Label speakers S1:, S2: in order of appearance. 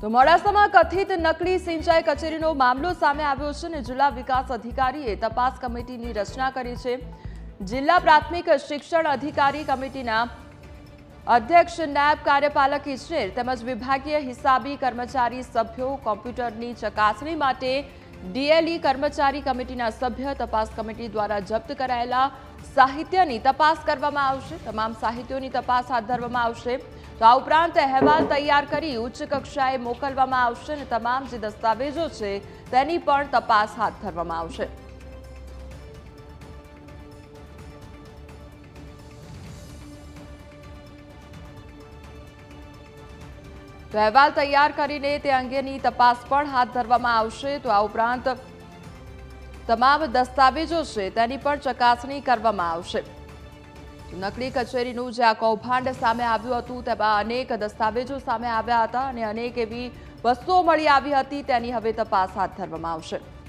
S1: તો મોડાસામાં કથિત નકલી સિંચાઈ કચેરીનો મામલો સામે આવ્યો છે અને જિલ્લા વિકાસ અધિકારીએ તપાસ કમિટીની રચના કરી છે। જિલ્લા પ્રાથમિક શિક્ષણ અધિકારી કમિટીના અધ્યક્ષ નાયબ કાર્યપાલક ઇજનેર તેમજ વિભાગીય હિસાબી કર્મચારી સભ્યો કોમ્પ્યુટરની ચકાસણી માટે ડીએલઈ કર્મચારી કમિટીના સભ્ય તપાસ કમિટી દ્વારા જપ્ત કરાયેલા સાહિત્યની તપાસ કરવામાં આવશે। તમામ સાહિત્યોની તપાસ હાથ ધરવામાં આવશે। તો આ ઉપરાંત અહેવાલ તૈયાર કરી ઉચ્ચ કક્ષાએ મોકલવામાં આવશે અને તમામ જે દસ્તાવેજો છે તેની પણ તપાસ હાથ ધરવામાં આવશે। તો અહેવાલ તૈયાર કરીને તે અંગેની તપાસ પણ હાથ ધરવામાં આવશે। તો આ ઉપરાંત તમામ દસ્તાવેજો છે તેની પણ ચકાસણી કરવામાં આવશે। નકલી કચેરીનું જે આ કૌભાંડ સામે આવ્યું હતું તેમાં અનેક દસ્તાવેજો સામે આવ્યા હતા અને અનેક એવી વસ્તુઓ મળી આવી હતી તેની હવે તપાસ હાથ ધરવામાં આવશે।